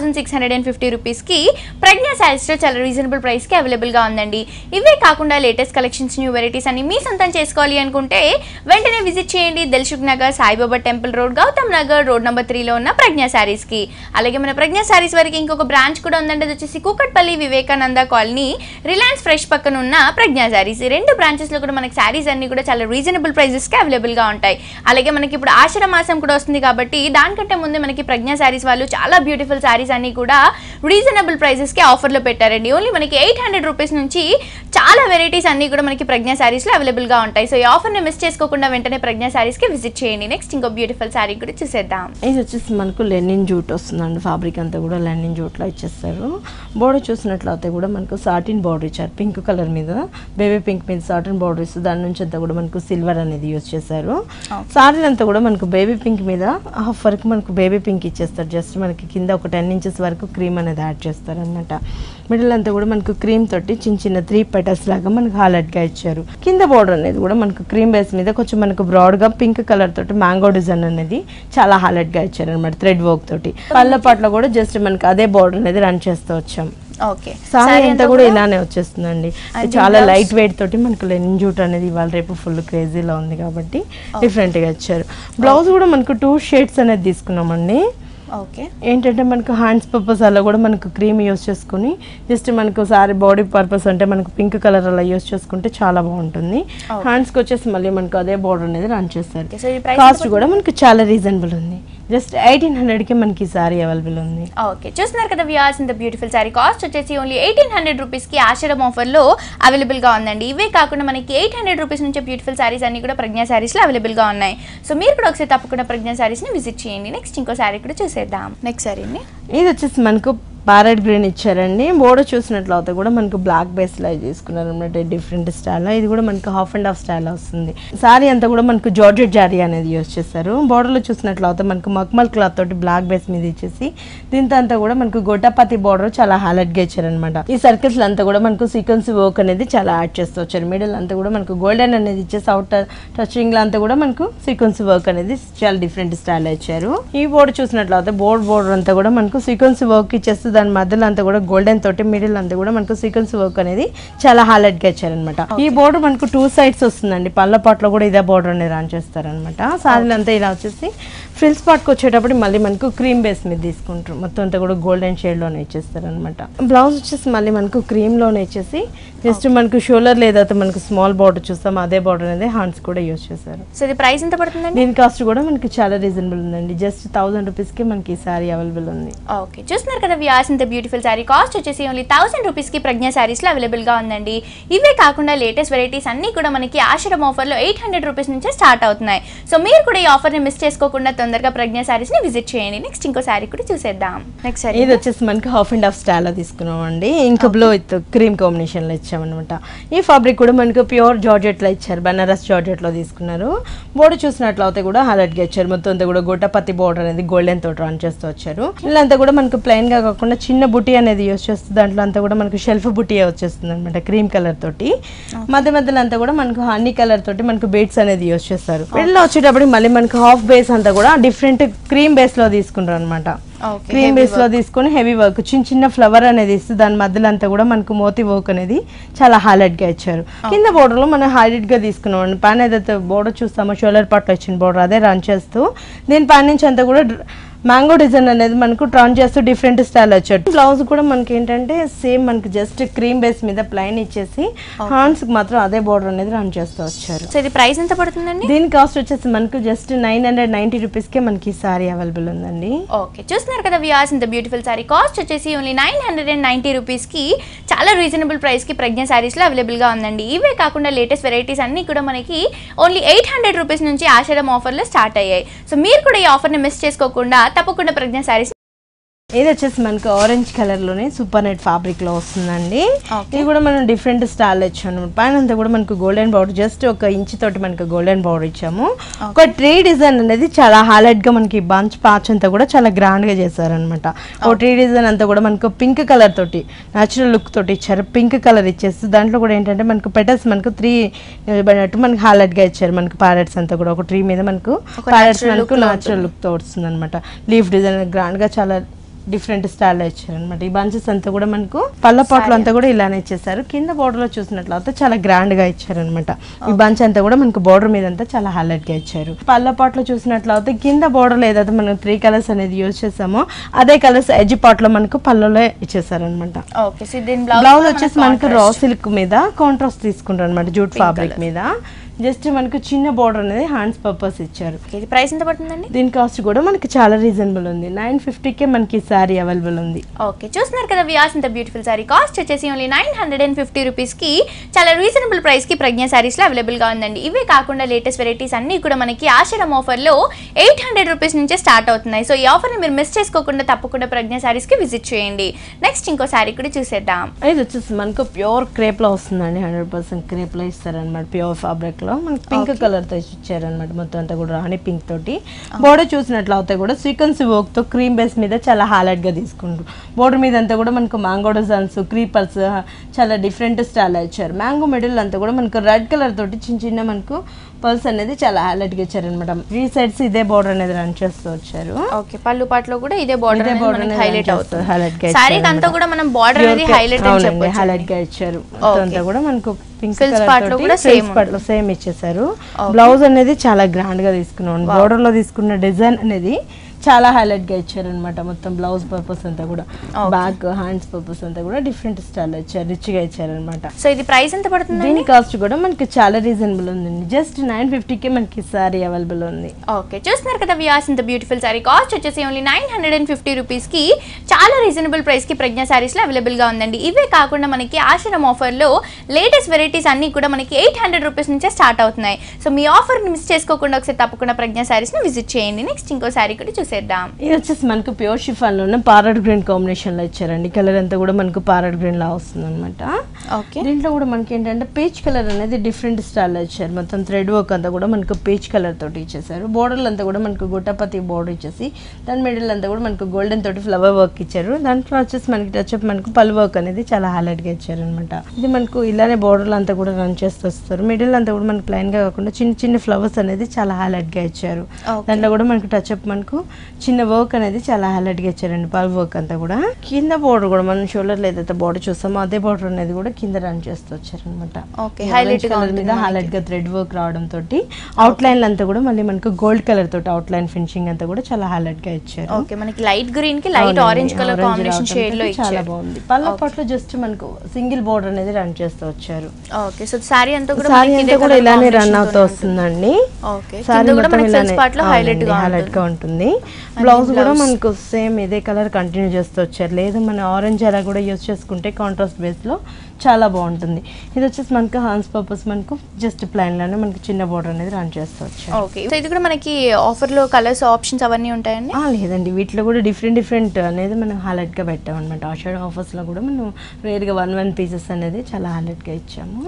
S1: 3650 రూపీస్కి ప్రజ్ఞా శారీస్లో చాలా రీజనబుల్ ప్రైస్కి అవైలబుల్గా ఉందండి. ఇవే కాకుండా లేటెస్ట్ కలెక్షన్స్, న్యూ వెరైటీస్ అన్ని మీ సొంతం చేసుకోవాలి అనుకుంటే వెంటనే విజిట్ చేయండి. Dilsukh Nagar, Saibaba temple road, Gautam Nagar road number 3లో ఉన్న ప్రజ్ఞా శారీస్కి. అలాగే మన ప్రజ్ఞా శారీస్ వరకు ఇంకొక బ్రాంచ్ కూడా ఉందండి. అది వచ్చేసి Kukatpally Vivekananda colony, Reliance fresh పక్కన ఉన్న ప్రజ్ఞా శారీస్. ఈ 2 బ్రాంచెస్లో కూడా మనకి శారీస్ అన్ని కూడా చాలా రీజనబుల్ ప్రైజెస్కి అవైలబుల్గా ఉంటాయి. అలాగే మనకి ఇప్పుడు ఆషాఢ మాసం కూడా వస్తుంది కాబట్టి దానికంటే ముందే మనకి ప్రజ్ఞా శారీస్ వాళ్ళు చాలా బ్యూటిఫుల్ శారీస్ అన్ని కూడా రీజనబుల్ ప్రైజెస్కి ఆఫర్లో పెట్టారండి. ఓన్లీ మనకి 800 రూపీస్ నుంచి చాలా వెరైటీస్ అన్ని కూడా మనకి ప్రజ్ఞా శారీస్లో అవైలబుల్గా ఉంటాయి. సో ఈ ఆఫర్ని మిస్ చేసుకోకుండా వెంటనే ప్రజ్ఞా శారీస్కి విజిట్ చేయండి. నెక్స్ట్ ఇంకో బ్యూటిఫుల్ శారీ కూడా చూసేద్దాం.
S2: ఇది వచ్చేసి మనకు లెనిన్ జూట్ వస్తుందండి. ఫ్యాబ్రిక్ అంతా కూడా లెనిన్ జూట్లో ఇచ్చేస్తారు. బోర్డర్ చూసినట్లయితే కూడా మనకు సాటిన్ బోర్డర్ ఇచ్చారు. పింక్ కలర్ మీద బేబీ పింక్ మీద సాటిన్ బోర్డర్ ఇస్తుంది. దాని నుంచి అంతా కూడా మనకు సిల్వర్ అనేది యూజ్ చేశారు. సారీ అంతా కూడా మనకు బేబీ పింక్ మీద హాఫ్ వరకు మనకు బేబీ పింక్ ఇచ్చేస్తారు. జస్ట్ మనకి కింద ఒక 10 ఇంచెస్ వరకు క్రీమ్ అనేది యాడ్ చేస్తారు అనమాట. మిడిల్ అంతా కూడా మనకు క్రీమ్ తోటి చిన్న 3 పెటల్స్ లాగా మనకు హైలైట్ గా ఇచ్చారు. కింద బోర్డర్ అనేది కూడా మనకు క్రీమ్ బేస్ మీద కొంచెం మనకు బ్రాడ్ గా పింక్ కలర్ తోటి మ్యాంగో డిజైన్ అనేది చాలా హైలైట్ గా ఇచ్చారు అనమాట. థ్రెడ్ వర్క్ తోటి పళ్ళ పాటలో కూడా జస్ట్ మనకి అదే బోర్డర్ అనేది రన్ చేస్తూ వచ్చాం. సారీ అంతా కూడా ఇలానే వచ్చేస్తుందండి. చాలా లైట్ వెయిట్ తోటి మనకు లెనిన్ జూట్ అనేది ఇవాళ రేపు ఫుల్ క్రేజీలో ఉంది కాబట్టి డిఫరెంట్ గా ఇచ్చారు. బ్లౌజ్ కూడా మనకు 2 షేడ్స్ అనేది తీసుకున్నామండి. ఏంటంటే మనకు హ్యాండ్స్ పర్పస్ అలా కూడా మనకు క్రీమ్ యూస్ చేసుకుని జస్ట్ మనకు సారీ బాడీ పర్పస్ అంటే మనకు పింక్ కలర్ అలా యూస్ చేసుకుంటే చాలా బాగుంటుంది. హ్యాండ్స్ కి వచ్చేసి మళ్ళీ మనకు అదే బోర్డర్ అనేది రన్ చేస్తారు. కాస్ట్ కూడా మనకు చాలా రీజనబుల్ ఉంది. జస్ట్ 1800కి మనకి సారీ అవైలబుల్ ఉంది.
S1: ఓకే, చూస్తున్నారు కదా వ్యూయర్స్, ఇంత బ్యూటిఫుల్ సారీ కాస్ట్ వచ్చేసి ఓన్లీ 1800 రూపీస్కి ఆషాఢం ఆఫర్లో అవైలబుల్గా ఉందండి. ఇవే కాకుండా మనకి 800 రూపీస్ నుంచి బ్యూటిఫుల్ సారీస్ అన్ని కూడా ప్రజ్ఞా సారీస్లో అవైలబుల్గా ఉన్నాయి. సో మీరు కూడా ఒకసారి తప్పకుండా ప్రజ్ఞా సారీస్ని విజిట్ చేయండి. నెక్స్ట్ ఇంకో సారీ కూడా చూసేద్దాం. నెక్స్ట్ సారీని
S2: ఇది వచ్చేసి మనకు ప్యారెట్ గ్రీన్ ఇచ్చారండి. బోర్డర్ చూసినట్లయితే కూడా మనకు బ్లాక్ బేస్ లా తీసుకున్నారు అనమాట. Different style. ఇది కూడా మనకు హాఫ్ అండ్ హాఫ్ స్టైల్ వస్తుంది. సారీ అంతా కూడా మనకు జార్జెట్ జారీ అనేది యూజ్ చేస్తారు. బోర్డర్ లో చూసినట్లయితే మనకు మక్మల్ క్లాత్ తోటి బ్లాక్ బేస్ మీద ఇచ్చేసి దీంతో అంతా కూడా మనకు గోటాపతి బోర్డర్ చాలా హైలైట్ గా ఇచ్చారనమాట. ఈ సర్కిల్స్ అంతా కూడా మనకు సీక్వెన్స్ వర్క్ అనేది చాలా యాడ్ చేస్తూ వచ్చారు. మిడిల్ అంతా కూడా మనకు గోల్డెన్ అనేది ఇచ్చేసి అవుట్ టచింగ్ లో అంతా కూడా మనకు సీక్వెన్స్ వర్క్ అనేది చాలా డిఫరెంట్ స్టైల్ ఇచ్చారు. ఈ బోర్డర్ చూసినట్లయితే బోర్డర్ అంతా కూడా మనకు సీక్వెన్స్ వర్క్ ఇచ్చేస్తే దాని మధ్యలో అంతా కూడా గోల్డెన్ తోటి మిడిల్ అంతా కూడా మనకు సీక్వెన్స్ వర్క్ అనేది చాలా హైలైట్ గా ఇచ్చారనమాట. ఈ బోర్డర్ మనకు 2 సైడ్స్ వస్తుందండి. పళ్ళ పాటలో కూడా ఇదే బోర్డర్ అనేది రన్ చేస్తారనమాట. సారీలు అంతా ఇలా వచ్చేసి ఫ్రిల్స్ పార్ట్కి వచ్చేటప్పుడు మళ్ళీ మనకు క్రీమ్ బేస్ మీద తీసుకుంటారు, మొత్తం అంతా కూడా గోల్డెన్ షేడ్లోనే ఇచ్చేస్తారు అనమాట. బ్లౌజ్ వచ్చేసి మళ్ళీ మనకు క్రీమ్లోనే ఇచ్చేసి జస్ట్ మనకు షోల్డర్ లేదైతే మనకు స్మాల్ బార్డర్ చూస్తాం, అదే బార్డర్ అనేది హ్యాండ్స్ కూడా యూజ్ చేశారు.
S1: సో ఇది ప్రైస్ ఎంత పడుతుందండి?
S2: దీని కాస్ట్ కూడా మనకి చాలా రీజనబుల్ ఉందండి, జస్ట్ 1000 రూపీస్కి మనకి ఈ సారీ అవైలబుల్ ఉంది.
S1: ఓకే, చూస్తున్నారు కదా వ్యూయర్స్, ఇంత బ్యూటిఫుల్ సారీ కాస్ట్ వచ్చేసి ఓన్లీ 1000 రూపీస్కి ప్రజ్ఞ సారీస్లో అవైలబుల్గా ఉందండి. ఇవే కాకుండా లేటెస్ట్ వెరైటీస్ అన్నీ కూడా మనకి ఆషాఢం ఆఫర్లో 800 రూపీస్ నుంచే స్టార్ట్ అవుతున్నాయి. సో మీరు కూడా ఈ ఆఫర్ని మిస్ చేసుకోకుండా తొందరగా ప్రజ్ఞ సారీస్ని విజిట్ చేయండి. నెక్స్ట్ ఇంకో సారీ కూడా చూసేద్దాం. నెక్స్ట్ సారీ
S2: ఇది వచ్చేసి మనకి హాఫ్ అండ్ హాఫ్ స్టైల్లో తీసుకున్నాం అండి, ఇంకా బ్లూ విత్ క్రీమ్ కాంబినేషన్లో ఇచ్చామన్నమాట. ఈ ఫ్యాబ్రిక్ కూడా మనకు ప్యూర్ జార్జెట్లో ఇచ్చారు, బనారస్ జార్జెట్లో తీసుకున్నారు. బోర్డర్ చూసినట్లయితే కూడా హైలైట్గా ఇచ్చారు, మొత్తం అంతా కూడా గోటపత్తి బోర్డర్ అనేది గోల్డెన్ తోటి రన్ చేస్తూ వచ్చారు. ఇల్లంతా కూడా మనకు ప్లెయిన్ గా కాకుండా చిన్న బుటీ అనేది యూజ్ చేస్తుంది, దాంట్లో అంతా కూడా మనకు షెల్ఫ్ బుటీ వచ్చేస్తుంది అనమాట, క్రీమ్ కలర్ తోటి. మధ్య మధ్యలో అంతా కూడా మనకు హనీ కలర్ తోటి మనకు బీడ్స్ అనేది యూజ్ చేస్తారు. వీటిలో వచ్చేటప్పుడు మళ్ళీ మనకు హాఫ్ బేస్ అంతా కూడా డిఫరెంట్ క్రీమ్ బేస్ లో తీసుకుంటారు అనమాట. క్రీమ్ బేస్ లో తీసుకొని హెవీ వర్క్ చిన్న చిన్న ఫ్లవర్ అనేది ఇస్తే దాని మధ్యలో అంతా కూడా మనకు మోతీ వర్క్ అనేది చాలా హైలైట్ గా ఇచ్చారు. కింద బోర్డర్ లో మనం హైలైట్ గా తీసుకున్నాం, పైన ఏదైతే బోర్డర్ చూస్తామో షోల్డర్ పార్ట్ వచ్చిన బోర్డర్ అదే రన్ చేస్తూ దీని పైన నుంచి అంతా కూడా మ్యాంగో డిజైన్ అనేది మనకు టర్న్ చేస్తూ డిఫరెంట్ స్టైల్ వచ్చాడు. బ్లౌజ్ కూడా మనకి ఏంటంటే సేమ్ మనకి జస్ట్ క్రీమ్ బేస్ మీద ప్లైన్ ఇచ్చేసి హ్యాండ్స్ కి మాత్రం అదే బోర్డర్ అనేది రన్ చేస్తూ వచ్చారు.
S1: సో ఇది ప్రైస్ ఎంత పడుతుందండి?
S2: దీని కాస్ట్ వచ్చేసి మనకు జస్ట్ 990 రూపీస్కే మనకి సారీ అవైలబుల్ ఉందండి.
S1: ఓకే, చూస్తున్నారు కదా వ్యూయర్స్, ఇంత బ్యూటిఫుల్ సారీ కాస్ట్ వచ్చేసి ఓన్లీ 990 రూపీస్కి చాలా రీజనబుల్ ప్రైస్కి ప్రజ్ఞ సారీస్లో అవైలబుల్గా ఉందండి. ఇవే కాకుండా లేటెస్ట్ వెరైటీస్ అన్నీ కూడా మనకి ఓన్లీ 800 రూపీస్ నుంచి ఆషాఢం ఆఫర్లో స్టార్ట్ అయ్యాయి. సో మీరు కూడా ఈ ఆఫర్ని మిస్ చేసుకోకుండా తప్పకుండా ప్రజ్ఞ సారీస్.
S2: ఇది వచ్చేసి మనకు ఆరెంజ్ కలర్ లోనే సూపర్ నెట్ ఫ్యాబ్రిక్ లో వస్తుందండి. ఇది కూడా మనం డిఫరెంట్ స్టైల్ ఇచ్చాము, పైన అంతా కూడా మనకు గోల్డెన్ బౌడర్ జస్ట్ 1 ఇంచ్ తోటి మనకు గోల్డెన్ బౌడర్ ఇచ్చాము. ఒక ట్రీ డిజైన్ అనేది చాలా హైలైట్ గా మనకి బంచ్ పాచ్ అంతా కూడా చాలా గ్రాండ్ గా చేశారనమాట. ఒక ట్రీ డిజైన్ అంతా కూడా మనకు పింక్ కలర్ తోటి న్యాచురల్ లుక్ తోటి ఇచ్చారు, పింక్ కలర్ ఇచ్చేసి దాంట్లో కూడా ఏంటంటే మనకు పెటల్స్ మనకు 3 నిలబడినట్టు మనకు హైలైట్ గా ఇచ్చారు. మనకు ప్యారెట్స్ అంతా కూడా ఒక ట్రీ మీద మనకు ప్యారెట్స్ మనకు న్యాచురల్ లుక్ తో వస్తుంది అనమాట. లీఫ్ డిజైన్ గ్రాండ్ గా చాలా డిఫరెంట్ స్టైల్లో ఇచ్చారనమాట. ఈ బంచెస్ అంతా కూడా మనకు పళ్ళ పాటలు అంతా కూడా ఇలానే ఇచ్చేసారు. కింద బోర్డర్ లో చూసినట్లయితే చాలా గ్రాండ్ గా ఇచ్చారనమాట. ఈ బంచ్ అంతా కూడా మనకు బోర్డర్ మీద అంతా చాలా హైలైట్ గా ఇచ్చారు. పళ్ళ పాటలో చూసినట్లయితే కింద బోర్డర్ లో ఏదైతే మనం 3 కలర్స్ అనేది యూజ్ చేసామో అదే కలర్స్ ఎడ్జ్ పార్ట్ లో మనకు పళ్ళలో ఇచ్చేసారనమాట. బ్లౌజ్ వచ్చేసి మనకు రా సిల్క్ మీద కాంట్రాస్ట్ తీసుకుంటారు అనమాట, జూట్ ఫ్యాబ్రిక్ మీద. జస్ట్ మనకు చిన్న బోర్డర్ అనేది హ్యాండ్స్ పర్పస్ ఇచ్చారు.
S1: ఇది ప్రైస్ ఎంత పడుతుందండి?
S2: దీని కాస్ట్ కూడా మనకి చాలా రీజనబుల్ ఉంది, 950కే మనకి సారీ అవైలబుల్ ఉంది.
S1: ఓకే, చూస్తున్నారు కదా వ్యూయర్స్, ఇంత బ్యూటిఫుల్ సారీ కాస్ట్ వచ్చేసి ఓన్లీ 950 రూపీస్కి చాలా రీజనబుల్ ప్రైస్కి ప్రజ్ఞ సారీస్లో అవైలబుల్గా ఉందండి. ఇవే కాకుండా లేటెస్ట్ వెరైటీస్ అన్నీ కూడా మనకి ఆషాఢం ఆఫర్లో 800 రూపీస్ నుంచే స్టార్ట్ అవుతున్నాయి. సో ఈ ఆఫర్ని మీరు మిస్ చేసుకోకుండా తప్పకుండా ప్రజ్ఞ సారీస్కి విజిట్ చేయండి. నెక్స్ట్ ఇంకో సారీ కూడా చూసేద్దాం.
S2: ఇది వచ్చేసి మనకు ప్యూర్ క్రేప్లో వస్తుందండి, 100% క్రేప్లో ఇస్తారనమాట. ప్యూర్ ఫ్యాబ్రిక్ లో మనకి పింక్ కలర్ తో ఇచ్చారనమాట, మొత్తం అంతా కూడా రాణి పింక్ తోటి. బోర్డర్ చూసినట్లయితే కూడా సీక్వెన్స్ వర్క్ తో క్రీమ్ బేస్ మీద చాలా హైలైట్ గా తీసుకుంటారు. బోర్డర్ మీద అంతా కూడా మనకు మ్యాంగో డిజైన్స్, క్రీపర్స్ చాలా డిఫరెంట్ స్టైల్ ఇచ్చారు. మ్యాంగో మిడిల్ అంతా కూడా మనకు రెడ్ కలర్ తోటి చిన్న చిన్న మనకు పల్స్ అనేది చాలా హైలైట్ గా ఇచ్చారనమాట. 3 సైడ్స్ ఇదే బోర్డర్ అనేది రన్ చేస్తూ వచ్చారు.
S1: ఓకే, పళ్ళు పాటలో కూడా ఇదే బోర్డర్ హైలైట్ అవుతుంది.
S2: హైలైట్ గా
S1: సారీ అంతా కూడా మనం బోర్డర్ అనేది హైలైట్ అని చెప్పొచ్చు,
S2: హైలైట్ గా ఇచ్చారు. అంతా కూడా మనకు పింక్
S1: కలర్ తోటి
S2: సేమ్ ఇచ్చేసారు. బ్లౌజ్ అనేది చాలా గ్రాండ్ గా తీసుకున్నాం. బోర్డర్ లో తీసుకున్న డిజైన్ అనేది చాలా హైలైట్ గా ఇచ్చారనమాట. మొత్తం బ్లౌజ్ పర్పస్ అంతా కూడా బ్యాక్ హ్యాండ్స్ పర్పస్ అంతా కూడా డిఫరెంట్ స్టైల్ ఇచ్చారు, రిచ్ గా ఇచ్చారనమాట.
S1: సో ఇది ప్రైస్ ఎంత పడుతుంది?
S2: దీని కాస్ట్ కూడా మనకి చాలా రీజనబుల్ ఉందండి, జస్ట్ 950కే మనకి సారీ అవైలబుల్ ఉంది.
S1: ఓకే, చూస్తున్నారు కదా వ్యూయర్స్, ఇంత బ్యూటిఫుల్ సారీ కాస్ట్ వచ్చేసి ఓన్లీ 950 రూపీస్కి చాలా రీజనబుల్ ప్రైస్కి ప్రజ్ఞ సారీస్లో అవైలబుల్గా ఉందండి. ఇవే కాకుండా మనకి ఆషాఢం ఆఫర్లో లేటెస్ట్ వెరైటీస్ అన్నీ కూడా మనకి 800 రూపీస్ నుంచే స్టార్ట్ అవుతున్నాయి. సో మీ ఆఫర్ని మిస్ చేసుకోకుండా ఒకసారి తప్పకుండా ప్రజ్ఞ సారీస్ని విజిట్ చేయండి. నెక్స్ట్ ఇంకో సారీ కూడా చూసేద్దాం.
S2: ఇది వచ్చేసి మనకు ప్యూర్ షిఫాన్ లోనే పారడ్ గ్రీన్ కాంబినేషన్ లో ఇచ్చారండి. కలర్ అంతా కూడా మనకు పారడ్ గ్రీన్ లా వస్తుంది అనమాట. దీంట్లో కూడా మనకి ఏంటంటే పీచ్ కలర్ అనేది డిఫరెంట్ స్టైల్ లో ఇచ్చారు. మొత్తం థ్రెడ్ వర్క్ అంతా కూడా మనకు పీచ్ కలర్ తోటి ఇచ్చేసారు. బోర్డర్లు అంతా కూడా మనకు గొట్టపతి బోర్డర్ ఇచ్చేసి దాని మిడిల్ అంతా కూడా మనకు గోల్డెన్ తోటి ఫ్లవర్ వర్క్ ఇచ్చారు. దాంట్లో వచ్చేసి మనకి టచ్ అప్ మనకు పల్ వర్క్ అనేది చాలా హైలైట్ గా ఇచ్చారు అనమాట. ఇది మనకు ఇలానే బోర్డర్లు అంతా కూడా రన్ చేస్తూ వస్తారు. మిడిల్ అంతా కూడా మనకు ప్లైన్ గా కాకుండా చిన్న చిన్న ఫ్లవర్స్ అనేది చాలా హైలైట్ గా ఇచ్చారు. దాంట్లో కూడా మనకు టచ్ అప్ మనకు చిన్న వర్క్ అనేది చాలా హైలైట్గా ఇచ్చారండి. పల్ వర్క్ అంతా కూడా కింద బోర్డర్ కూడా మనం షోల్డర్లో ఏదైతే బోర్డర్ చూస్తామో అదే బోర్డర్ అనేది కూడా కింద రన్ చేస్తూ వచ్చారనమాట. మీద హైలైట్ గా థ్రెడ్ వర్క్ రావడం తోటి అవుట్ లైన్ అంతా కూడా మళ్ళీ మనకు గోల్డ్ కలర్ తోటి అవుట్ లైన్ ఫినిషింగ్ అంతా కూడా చాలా హైలైట్ గా ఇచ్చారు.
S1: ఓకే, మనకి లైట్ గ్రీన్ కి light orange colour combination shade లో
S2: చాలా బాగుంది. పళ్ళ పట్లో జస్ట్ మనకు సింగిల్ బోర్డర్ అనేది రన్ చేస్తూ వచ్చారు.
S1: ఓకే, సో సారీ అంతా
S2: కూడా ఇలానే రన్ అవుతూ వస్తుందండి. సారీ మొత్తం
S1: హైలైట్
S2: గా ఉంటుంది. బ్లౌజ్ కూడా మనకు సేమ్ ఇదే కలర్ కంటిన్యూ చేస్తూ వచ్చారు. లేదు మన ఆరెంజ్ అలా కూడా యూజ్ చేసుకుంటే కాంట్రాస్ట్ బేస్ లో చాలా బాగుంటుంది. ఇది వచ్చేసి మనకు హ్యాండ్స్ పర్పస్ మనకు జస్ట్ ప్లైన్ లోనే మనకి చిన్న బోర్డర్ అనేది రన్ చేస్తవచ్చు.
S1: ఓకే, సో ఇది కూడా మనకి ఆఫర్ లో కలర్స్ ఆప్షన్స్ అవన్నీ ఉంటాయండి?
S2: లేదండి, వీటిలో కూడా డిఫరెంట్ అనేది మనం హైలైట్ గా పెట్టాం అనమాట. ఆషాఢ ఆఫర్స్ లో కూడా మనం రేర్ గా 1 పీసెస్ అనేది చాలా హైలైట్ గా ఇచ్చాము.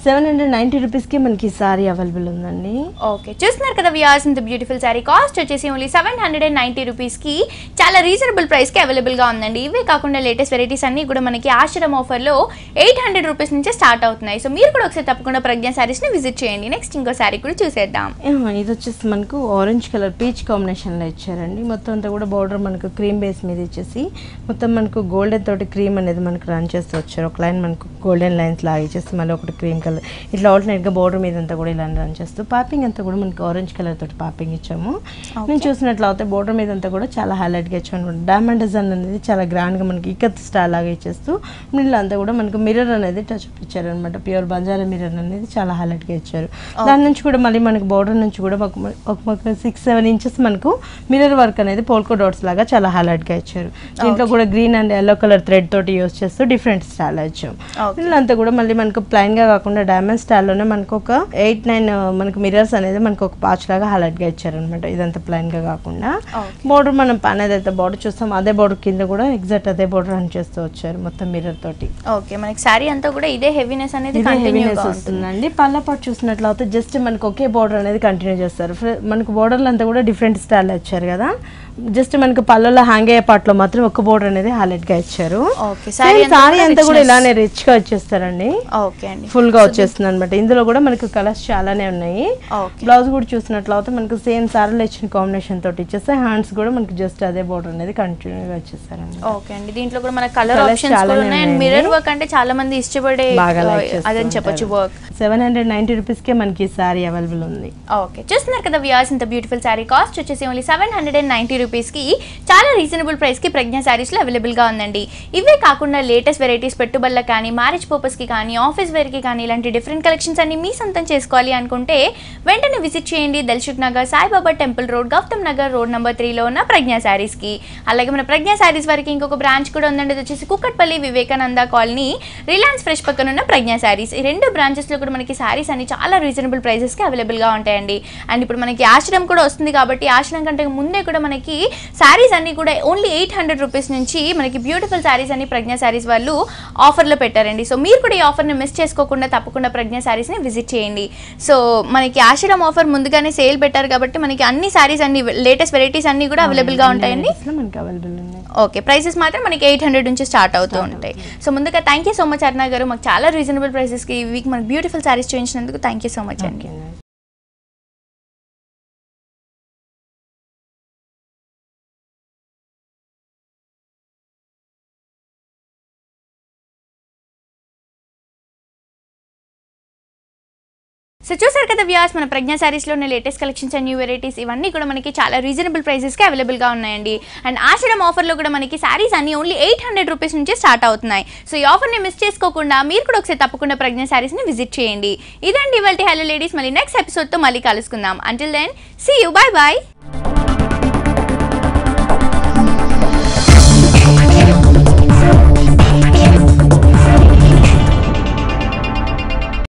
S2: 790 రూపీస్ కి మనకి సారీ అవైలబుల్ ఉందండి.
S1: ఓకే, చూస్తున్నారు కదా వ్యూయర్స్, ఇంత బ్యూటిఫుల్ సారీ కాస్ట్ వచ్చేసి ఓన్లీ 790 రూపీస్ కి చాలా రీజనబుల్ ప్రైస్ కి అవైలబుల్ గా ఉందండి. ఇవే కాకుండా లేటెస్ట్ వెరైటీస్ అన్ని కూడా మనకి ఆశ్రమ్ ఆఫర్ లో 800 రూపీస్ నుంచి స్టార్ట్ అవుతున్నాయి. సో మీరు కూడా ఒకసారి తప్పకుండా ప్రజ్ఞ సారీస్ ని విజిట్ చేయండి. నెక్స్ట్ ఇంకో సారీ కూడా చూసేద్దాం.
S2: ఇది వచ్చేసి మనకు ఆరెంజ్ కలర్ పీచ్ కాంబినేషన్ లో ఇచ్చారండి. మొత్తం అంతా కూడా బోర్డర్ మనకు క్రీమ్ బేస్ మీద ఇచ్చేసి మొత్తం మనకు గోల్డెన్ తోటి క్రీమ్ అనేది మనకు రన్ చేస్తూ వచ్చారు. ఒక లైన్ మనకు గోల్డెన్ లైన్స్ లాగా ఇచ్చేసి మళ్ళీ ఒకటి క్రీమ్ కలర్ ఇట్లా ఆల్టర్నేట్ గా బోర్డర్ మీద అంతా కూడా ఇలా రన్ చేస్తూ పాపింగ్ అంతా కూడా మనకు ఆరెంజ్ కలర్ తోటి పాపింగ్ ఇచ్చాము. నేను చూసినట్లయితే బోర్డర్ మీద అంతా కూడా చాలా హైలైట్ గా ఇచ్చాము. డైమండ్ డిజైన్ అనేది చాలా గ్రాండ్ గా మనకి ఇక్కత్ స్టైల్ లాగా ఇచ్చేస్తూ మిడిల్ అంతా కూడా మనకు మిర్రర్ అనేది టచ్ ఇచ్చారు అనమాట. ప్యూర్ బంజారా మిర్రర్ అనేది చాలా హైలైట్ గా ఇచ్చారు. దాని నుంచి కూడా మళ్ళీ మనకు బోర్డర్ నుంచి కూడా ఒక 6-7 ఇంచెస్ మనకు మిర్రర్ వర్క్ అనేది పోల్కో డాట్స్ లాగా చాలా హైలైట్ గా ఇచ్చారు. దీంట్లో కూడా green and yellow colour thread తోటి యూస్ చేస్తూ డిఫరెంట్ స్టైల్ ఇచ్చాం. వీళ్ళంతా కూడా మళ్ళీ మనకు ప్లైన్ గా కాకుండా డైమండ్ స్టైల్లోనే మనకు ఒక 8-9 మనకు మిర్రర్స్ అనేది మనకు ఒక పాచ్ లాగా హైలైట్ గా ఇచ్చారు అనమాట. ఇదంతా ప్లైన్ గా కాకుండా బోర్డర్ మనం పైన ఏదైతే బోర్డర్ చూస్తాం అదే బోర్డర్ కింద కూడా ఎగ్జాక్ట్ అదే బోర్డర్ రన్ చేస్తూ వచ్చారు మొత్తం మిర్రర్ తోటి.
S1: ఓకే, మనకి సారీ అంతా కూడా ఇదే హెవీనెస్ అనేది
S2: వస్తుందండి. పళ్ళ పాటు చూసినట్లయితే జస్ట్ మనకు ఒకే బోర్డర్ అనేది కంటిన్యూ చేస్తారు. మనకు బోర్డర్లు అంతా కూడా డిఫరెంట్ స్టైల్ ఇచ్చారు కదా. జస్ట్ మనకు పళ్ళలో హ్యాంగ్ అయ్యే పార్ట్ లో మాత్రం ఒక బోర్డర్ అనేది హైలైట్ గా ఇచ్చారు. సారీ అంతా కూడా ఇలానే రిచ్ గా వచ్చేస్తారండి. ఫుల్ గా వచ్చేస్తుంది అనమాట. ఇందులో కూడా మనకు కలర్స్ చాలానే ఉన్నాయి. బ్లౌజ్ కూడా చూసినట్లయితే మనకు సేమ్ సారీలో ఇచ్చిన కాంబినేషన్ తోటి ఇచ్చేస్తే హ్యాండ్స్ కూడా మనకి జస్ట్ అదే బోర్డర్ అనేది కంటిన్యూ గా వచ్చేస్తారండి.
S1: ఓకే అండి, దీంట్లో కూడా మన కలర్ ఆప్షన్స్ కూడా ఉన్నాయి. అండ్ మిర్రర్ వర్క్ అంటే చాలా మంది ఇష్టపడే అదని చెప్పొచ్చు. వర్క్
S2: 790 రూపీస్ కే మనకి సారీ అవైలబుల్ ఉంది.
S1: ఓకే, చూస్తున్నారు కదా వ్యూయర్స్, ఇంత బ్యూటిఫుల్ సారీ కాస్ట్ వచ్చేసి ఓన్లీ 790 రూపీస్ కి చాలా రీజనబుల్ ప్రైస్ కి ప్రజ్ఞ సారీస్ లో అవైలబుల్ గా ఉందండి. ఇవే కాకుండా లేటెస్ట్ వెరైటీస్ పెట్టుబడులకు కానీ మ్యారేజ్ పర్పస్ కి కానీ ఆఫీస్ వేర్ కి కానీ ఇలాంటి డిఫరెంట్ కలెక్షన్స్ అన్ని మీ సొంతం చేసుకోవాలి అనుకుంటే వెంటనే విజిట్ చేయండి. Dilsukh Nagar Saibaba temple road, Gautam Nagar road number 3 లో ఉన్న ప్రజ్ఞ సారీస్ కి. అలాగే మన ప్రజ్ఞ సారీస్ వారికి ఇంకొక బ్రాంచ్ కూడా ఉందండి. అది వచ్చేసి Kukatpally Vivekananda colony Reliance fresh పక్కన ఉన్న ప్రజ్ఞ సారీస్. ఈ 2 బ్రాంచెస్ లో కూడా మనకి సారీస్ అన్ని చాలా రీజనబుల్ ప్రైసెస్ కి అవైలబుల్ గా ఉంటాయండి. అండ్ ఇప్పుడు మనకి ఆశ్రమ్ కూడా వస్తుంది కాబట్టి ఆశ్రమ్ కంటే ముందే కూడా మనకి సారీస్ అన్ని కూడా ఓన్లీ 800 రూపీస్ నుంచి మనకి బ్యూటిఫుల్ సారీస్ అన్ని ప్రజ్ఞ సారీస్ వాళ్ళు ఆఫర్లో పెట్టారండి. సో మీరు కూడా ఈ ఆఫర్ని మిస్ చేసుకోకుండా తప్పకుండా ప్రజ్ఞ సారీస్ని విజిట్ చేయండి. సో మనకి ఆశ్రమ్ ఆఫర్ ముందుగానే సేల్ పెట్టారు కాబట్టి మనకి అన్ని సారీస్ అన్ని లేటెస్ట్ వెరైటీస్ అన్ని కూడా అవైలబుల్గా ఉంటాయండి. ఓకే, ప్రైసెస్ మాత్రం మనకి 800 నుంచి స్టార్ట్ అవుతూ ఉంటాయి. సో ముందుగా thank you so much Aruna garu, మాకు చాలా రీజనబుల్ ప్రైసెస్కి ఈ వీక్ మనకి బ్యూటిఫుల్ సారీస్ చూపించినందుకు థ్యాంక్ యూ సో మచ్ అండి. సో చూసారు కదా వ్యూయర్స్, మన ప్రజ్ఞ సారీస్లో ఉన్న latest collections and new varieties ఇవన్నీ కూడా మనకి చాలా రీజనబుల్ ప్రైసెస్కి అవైలబుల్గా ఉన్నాయండి. అండ్ ఆశ్రమ్ ఆఫర్లో కూడా మనకి సారీస్ అన్ని ఓన్లీ 800 రూపీస్ నుంచి స్టార్ట్ అవుతున్నాయి. సో ఈ ఆఫర్ని మిస్ చేసుకోకుండా మీరు కూడా ఒకసారి తప్పకుండా ప్రజ్ఞ సారీస్ని విజిట్ చేయండి. ఇదండి ఇవాల్టి హలో లేడీస్, మళ్ళీ నెక్స్ట్ ఎపిసోడ్తో మళ్ళీ కలుసుకుందాం. Until then see you, bye bye.